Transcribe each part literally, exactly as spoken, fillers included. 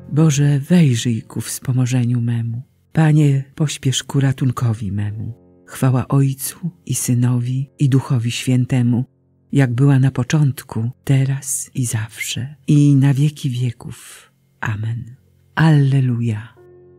Boże, wejrzyj ku wspomożeniu memu. Panie, pośpiesz ku ratunkowi memu. Chwała Ojcu i Synowi i Duchowi Świętemu, jak była na początku, teraz i zawsze, i na wieki wieków. Amen. Alleluja.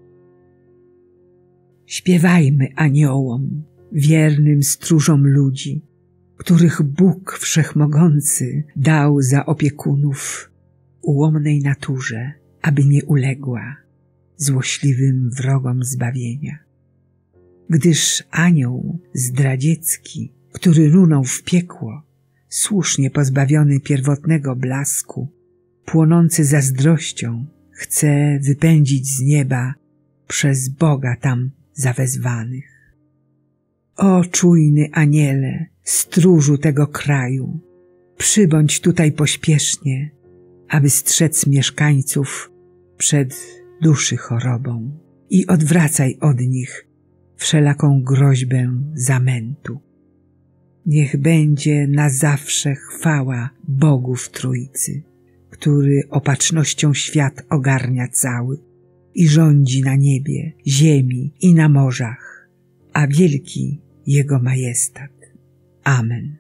Śpiewajmy aniołom, wiernym stróżom ludzi, których Bóg Wszechmogący dał za opiekunów ułomnej naturze, aby nie uległa złośliwym wrogom zbawienia. Gdyż anioł zdradziecki, który runął w piekło, słusznie pozbawiony pierwotnego blasku, płonący zazdrością, chce wypędzić z nieba przez Boga tam zawezwanych. O czujny aniele, stróżu tego kraju, przybądź tutaj pośpiesznie, aby strzec mieszkańców przed duszy chorobą i odwracaj od nich wszelaką groźbę zamętu. Niech będzie na zawsze chwała Bogu w Trójcy, który opatrznością świat ogarnia cały i rządzi na niebie, ziemi i na morzach, a wielki Jego majestat. Amen.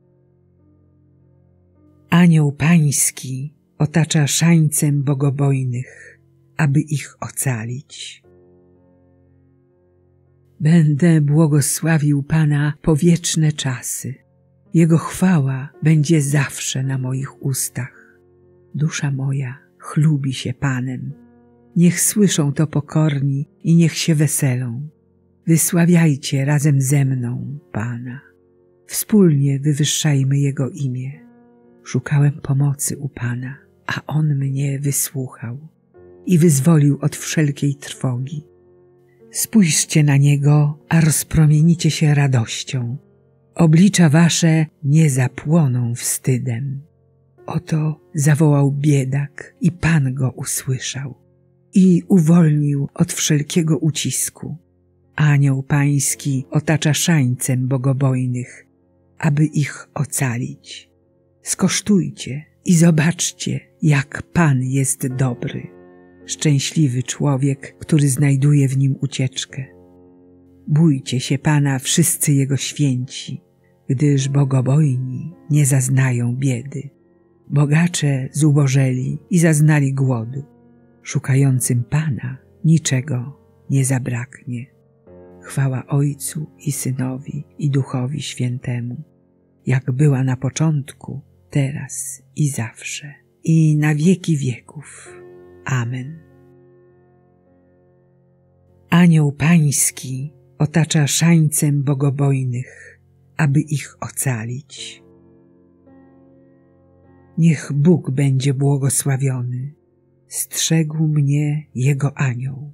Anioł Pański otacza szańcem bogobojnych, aby ich ocalić. Będę błogosławił Pana po wieczne czasy. Jego chwała będzie zawsze na moich ustach. Dusza moja chlubi się Panem. Niech słyszą to pokorni i niech się weselą. Wysławiajcie razem ze mną Pana. Wspólnie wywyższajmy Jego imię. Szukałem pomocy u Pana, a On mnie wysłuchał i wyzwolił od wszelkiej trwogi. Spójrzcie na Niego, a rozpromienicie się radością. Oblicza wasze nie zapłoną wstydem. Oto zawołał biedak i Pan go usłyszał i uwolnił od wszelkiego ucisku. Anioł Pański otacza szańcem bogobojnych, aby ich ocalić. Skosztujcie i zobaczcie, jak Pan jest dobry. Szczęśliwy człowiek, który znajduje w nim ucieczkę. Bójcie się Pana wszyscy Jego święci, gdyż bogobojni nie zaznają biedy. Bogacze zubożeli i zaznali głodu. Szukającym Pana niczego nie zabraknie. Chwała Ojcu i Synowi i Duchowi Świętemu, jak była na początku, teraz i zawsze, i na wieki wieków. Amen. Anioł Pański otacza szańcem bogobojnych, aby ich ocalić. Niech Bóg będzie błogosławiony. Strzegł mnie Jego anioł.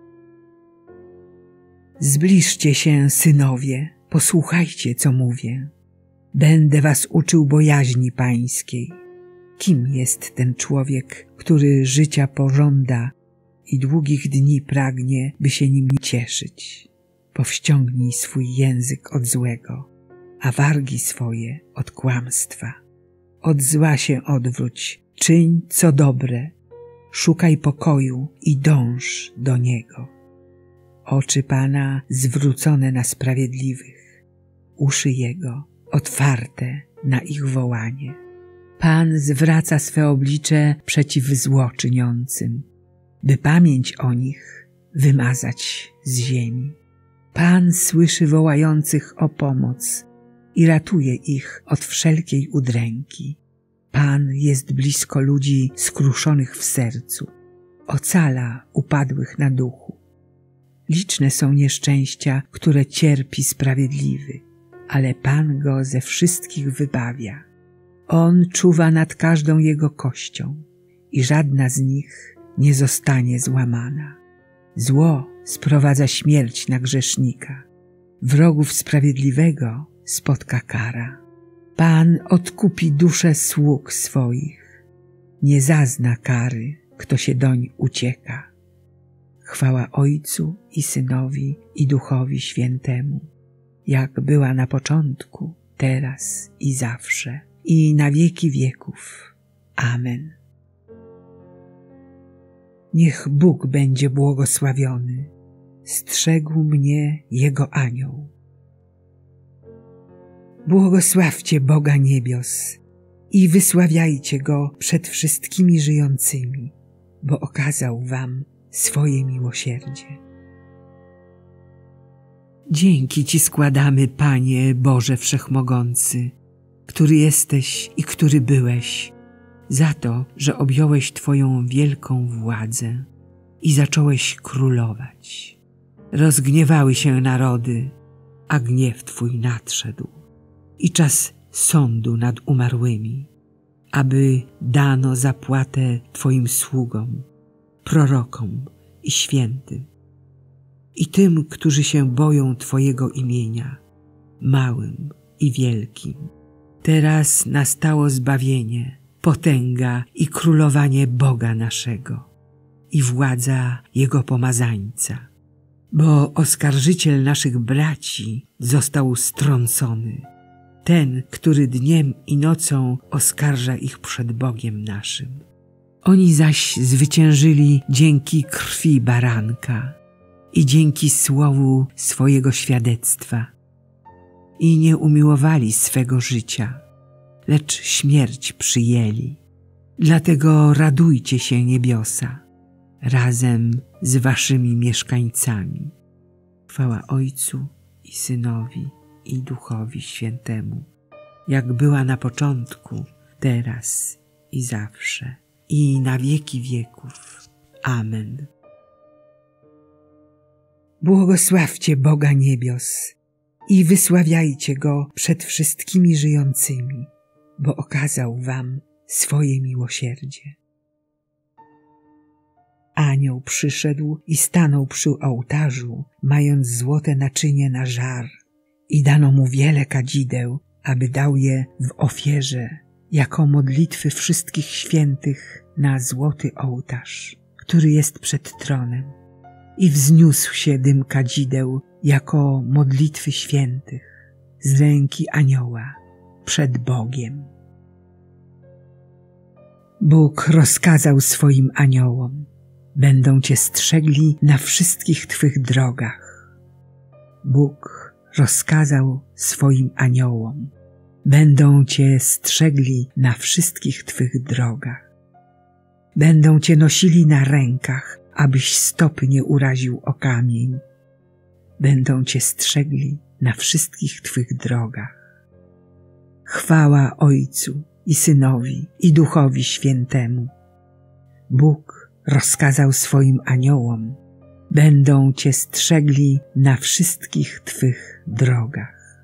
Zbliżcie się, synowie, posłuchajcie, co mówię. Będę was uczył bojaźni Pańskiej. Kim jest ten człowiek, który życia pożąda i długich dni pragnie, by się nim cieszyć? Powściągnij swój język od złego, a wargi swoje od kłamstwa. Od zła się odwróć, czyń co dobre, szukaj pokoju i dąż do niego. Oczy Pana zwrócone na sprawiedliwych, uszy Jego otwarte na ich wołanie. Pan zwraca swe oblicze przeciw złoczyniącym, by pamięć o nich wymazać z ziemi. Pan słyszy wołających o pomoc i ratuje ich od wszelkiej udręki. Pan jest blisko ludzi skruszonych w sercu, ocala upadłych na duchu. Liczne są nieszczęścia, które cierpi sprawiedliwy, ale Pan go ze wszystkich wybawia. On czuwa nad każdą jego kością i żadna z nich nie zostanie złamana. Zło sprowadza śmierć na grzesznika, wrogów sprawiedliwego spotka kara. Pan odkupi duszę sług swoich, nie zazna kary, kto się doń ucieka. Chwała Ojcu i Synowi i Duchowi Świętemu, jak była na początku, teraz i zawsze, i na wieki wieków. Amen. Niech Bóg będzie błogosławiony. Strzegł mnie Jego anioł. Błogosławcie Boga niebios i wysławiajcie Go przed wszystkimi żyjącymi, bo okazał wam swoje miłosierdzie. Dzięki Ci składamy, Panie Boże Wszechmogący, który jesteś i który byłeś, za to, że objąłeś Twoją wielką władzę i zacząłeś królować. Rozgniewały się narody, a gniew Twój nadszedł i czas sądu nad umarłymi, aby dano zapłatę Twoim sługom, prorokom i świętym i tym, którzy się boją Twojego imienia, małym i wielkim. Teraz nastało zbawienie, potęga i królowanie Boga naszego i władza Jego pomazańca, bo oskarżyciel naszych braci został strącony, ten, który dniem i nocą oskarża ich przed Bogiem naszym. Oni zaś zwyciężyli dzięki krwi baranka i dzięki słowu swojego świadectwa i nie umiłowali swego życia, lecz śmierć przyjęli. Dlatego radujcie się, niebiosa, razem z waszymi mieszkańcami. Chwała Ojcu i Synowi i Duchowi Świętemu, jak była na początku, teraz i zawsze, i na wieki wieków. Amen. Błogosławcie Boga niebios i wysławiajcie Go przed wszystkimi żyjącymi, bo okazał wam swoje miłosierdzie. Anioł przyszedł i stanął przy ołtarzu, mając złote naczynie na żar, i dano mu wiele kadzideł, aby dał je w ofierze jako modlitwy wszystkich świętych na złoty ołtarz, który jest przed tronem. I wzniósł się dym kadzideł jako modlitwy świętych z ręki anioła przed Bogiem. Bóg rozkazał swoim aniołom: będą cię strzegli na wszystkich twych drogach. Bóg rozkazał swoim aniołom: będą cię strzegli na wszystkich twych drogach. Będą cię nosili na rękach, abyś stopy nie uraził o kamień. Będą cię strzegli na wszystkich twych drogach. Chwała Ojcu i Synowi i Duchowi Świętemu. Bóg rozkazał swoim aniołom: będą cię strzegli na wszystkich twych drogach.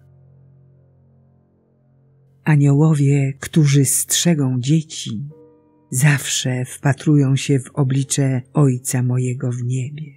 Aniołowie, którzy strzegą dzieci, zawsze wpatrują się w oblicze Ojca mojego w niebie.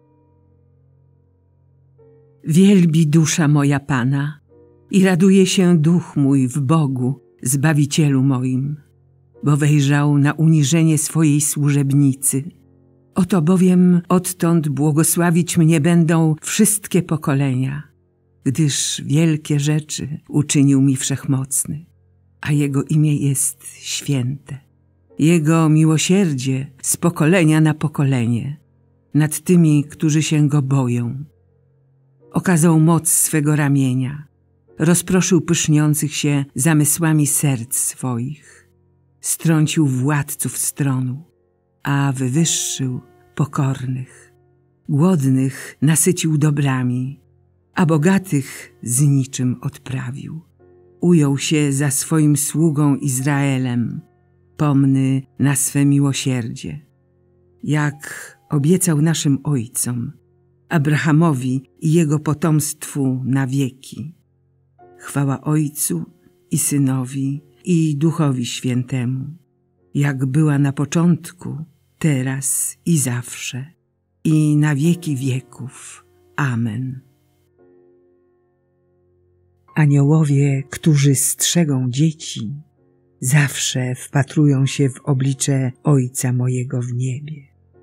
Wielbi dusza moja Pana i raduje się duch mój w Bogu, Zbawicielu moim, bo wejrzał na uniżenie swojej służebnicy. Oto bowiem odtąd błogosławić mnie będą wszystkie pokolenia, gdyż wielkie rzeczy uczynił mi Wszechmocny, a Jego imię jest święte. Jego miłosierdzie z pokolenia na pokolenie nad tymi, którzy się Go boją. Okazał moc swego ramienia, rozproszył pyszniących się zamysłami serc swoich, strącił władców stronu, a wywyższył pokornych. Głodnych nasycił dobrami, a bogatych z niczym odprawił. Ujął się za swoim sługą Izraelem, pomny na swe miłosierdzie, jak obiecał naszym ojcom, Abrahamowi i jego potomstwu na wieki. Chwała Ojcu i Synowi i Duchowi Świętemu, jak była na początku, teraz i zawsze, i na wieki wieków. Amen. Aniołowie, którzy strzegą dzieci, zawsze wpatrują się w oblicze Ojca mojego w niebie.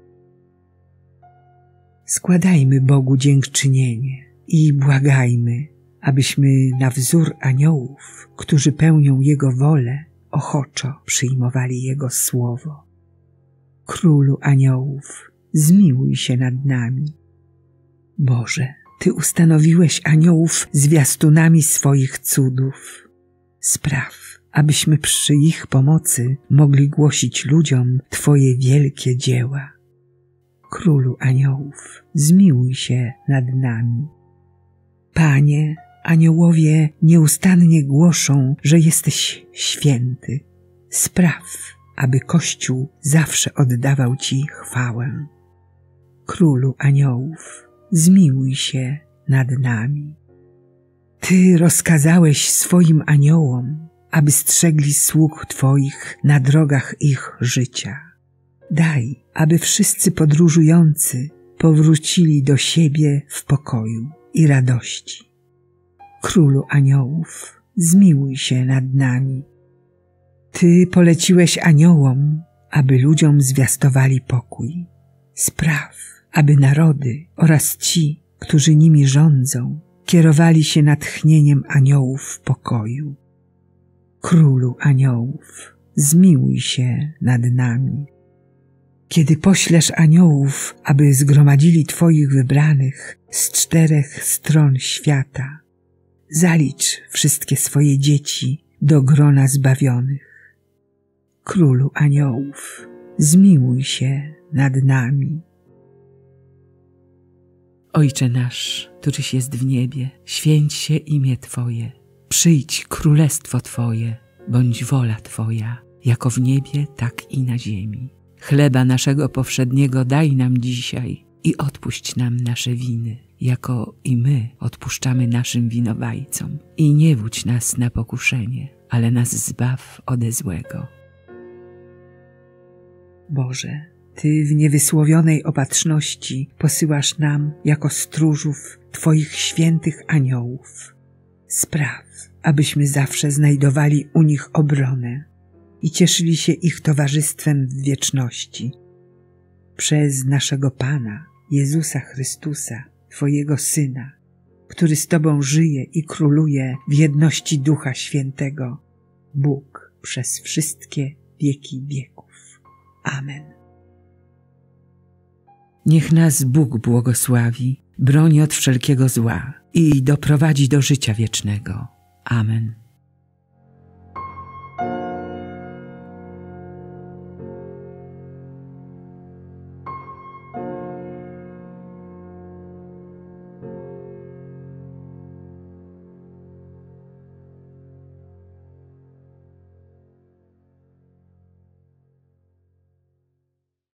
Składajmy Bogu dziękczynienie i błagajmy, abyśmy na wzór aniołów, którzy pełnią Jego wolę, ochoczo przyjmowali Jego słowo. Królu aniołów, zmiłuj się nad nami. Boże, Ty ustanowiłeś aniołów zwiastunami swoich cudów. Spraw, abyśmy przy ich pomocy mogli głosić ludziom Twoje wielkie dzieła. Królu aniołów, zmiłuj się nad nami. Panie, aniołowie nieustannie głoszą, że jesteś święty. Spraw, aby Kościół zawsze oddawał Ci chwałę. Królu aniołów, zmiłuj się nad nami. Ty rozkazałeś swoim aniołom, aby strzegli sług Twoich na drogach ich życia. Daj, aby wszyscy podróżujący powrócili do siebie w pokoju i radości. Królu aniołów, zmiłuj się nad nami. Ty poleciłeś aniołom, aby ludziom zwiastowali pokój. Spraw, aby narody oraz ci, którzy nimi rządzą, kierowali się natchnieniem aniołów pokoju. Królu aniołów, zmiłuj się nad nami. Kiedy poślesz aniołów, aby zgromadzili Twoich wybranych z czterech stron świata, zalicz wszystkie swoje dzieci do grona zbawionych. Królu aniołów, zmiłuj się nad nami. Ojcze nasz, któryś jest w niebie, święć się imię Twoje. Przyjdź królestwo Twoje, bądź wola Twoja, jako w niebie, tak i na ziemi. Chleba naszego powszedniego daj nam dzisiaj i odpuść nam nasze winy, jako i my odpuszczamy naszym winowajcom. I nie wódź nas na pokuszenie, ale nas zbaw ode złego. Boże, Ty w niewysłowionej opatrzności posyłasz nam jako stróżów Twoich świętych aniołów. Spraw, abyśmy zawsze znajdowali u nich obronę i cieszyli się ich towarzystwem w wieczności. Przez naszego Pana, Jezusa Chrystusa, Twojego Syna, który z Tobą żyje i króluje w jedności Ducha Świętego, Bóg przez wszystkie wieki wieków. Amen. Niech nas Bóg błogosławi, broni od wszelkiego zła i doprowadzi do życia wiecznego. Amen.